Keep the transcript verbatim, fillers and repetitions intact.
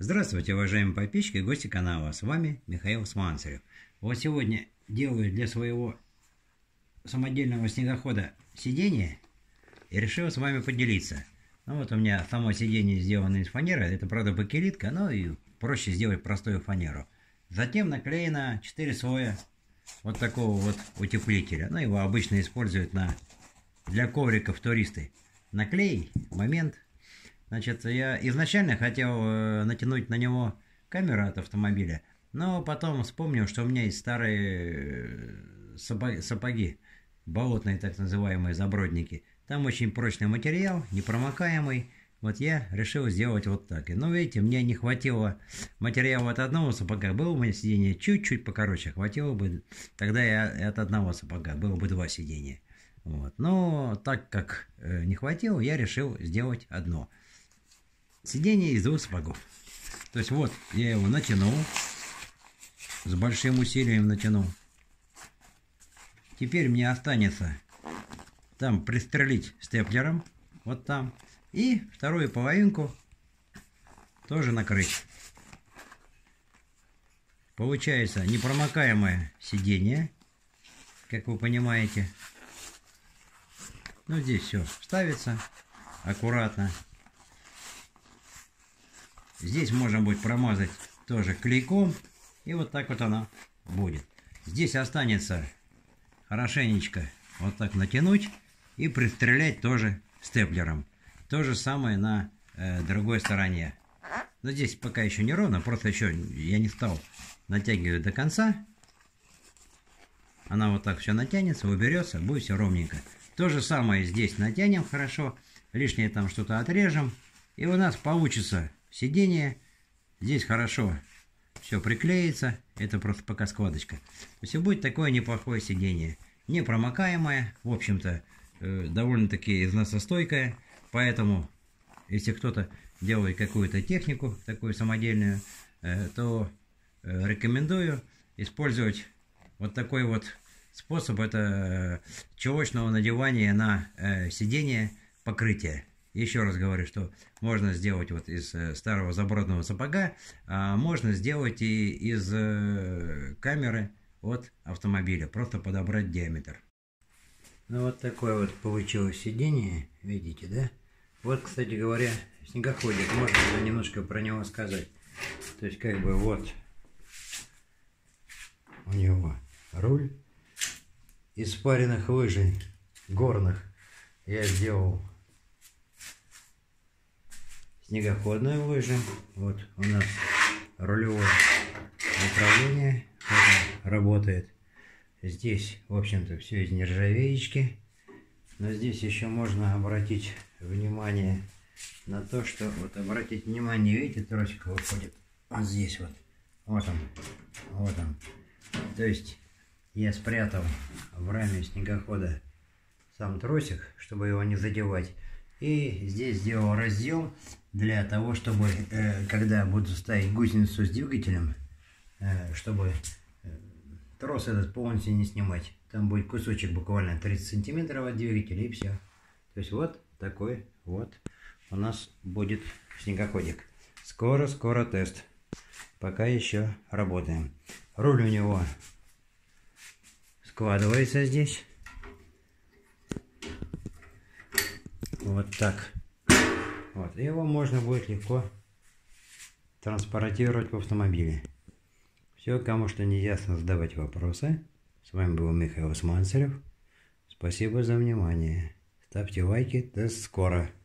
Здравствуйте, уважаемые подписчики и гости канала. С вами Михаил Сманцарев. Вот сегодня делаю для своего самодельного снегохода сиденье и решил с вами поделиться. Ну вот у меня само сиденье сделано из фанеры. Это, правда, бакелитка, но и проще сделать простую фанеру. Затем наклеено четыре слоя вот такого вот утеплителя. Ну, его обычно используют на, для ковриков туристы. Наклей, момент. Значит, я изначально хотел э, натянуть на него камеру от автомобиля, но потом вспомнил, что у меня есть старые сапоги, сапоги болотные, так называемые забродники. Там очень прочный материал, непромокаемый. Вот я решил сделать вот так. Но видите, мне не хватило материала от одного сапога. Было у меня сиденье чуть-чуть покороче. Хватило бы тогда и от одного сапога. Было бы два сиденья. Вот. Но так как э, не хватило, я решил сделать одно. Сиденье из двух сапогов. То есть вот я его натянул. С большим усилием натянул. Теперь мне останется там пристрелить степлером. Вот там. И вторую половинку тоже накрыть. Получается непромокаемое сиденье. Как вы понимаете. Ну здесь все ставится аккуратно. Здесь можно будет промазать тоже клейком. И вот так вот она будет. Здесь останется хорошенечко вот так натянуть. И пристрелять тоже степлером. То же самое на э, другой стороне. Но здесь пока еще не ровно. Просто еще я не стал натягивать до конца. Она вот так все натянется, уберется. Будет все ровненько. То же самое здесь натянем хорошо. Лишнее там что-то отрежем. И у нас получится сиденье. Здесь хорошо все приклеится. Это просто пока складочка. То есть будет такое неплохое сиденье. Непромокаемое. В общем-то, э, довольно-таки износостойкое. Поэтому, если кто-то делает какую-то технику, такую самодельную, э, то э, рекомендую использовать вот такой вот способ. Это э, чулочного надевания на э, сиденье покрытия. Еще раз говорю, что можно сделать вот из э, старого забродного сапога, а можно сделать и из э, камеры от автомобиля. Просто подобрать диаметр. Ну вот такое вот получилось сиденье, видите, да? Вот, кстати говоря, снегоходик, можно немножко про него сказать. То есть, как бы, вот у него руль из спаренных лыжей горных. Я сделал снегоходные лыжи. Вот у нас рулевое управление работает. Здесь, в общем-то, все из нержавеечки. Но здесь еще можно обратить внимание на то, что вот обратить внимание, видите, тросик выходит вот здесь вот. Вот он. Вот он. То есть я спрятал в раме снегохода сам тросик, чтобы его не задевать. И здесь сделал разъем для того, чтобы, э, когда буду ставить гусеницу с двигателем, э, чтобы э, трос этот полностью не снимать. Там будет кусочек буквально тридцать сантиметров от двигателя и все. То есть вот такой вот у нас будет снегоходик. Скоро-скоро тест. Пока еще работаем. Руль у него складывается здесь. Вот так. Вот. И его можно будет легко транспортировать в автомобиле. Все, кому что не ясно, задавать вопросы. С вами был Михаил Сманцарев. Спасибо за внимание. Ставьте лайки. До скоро.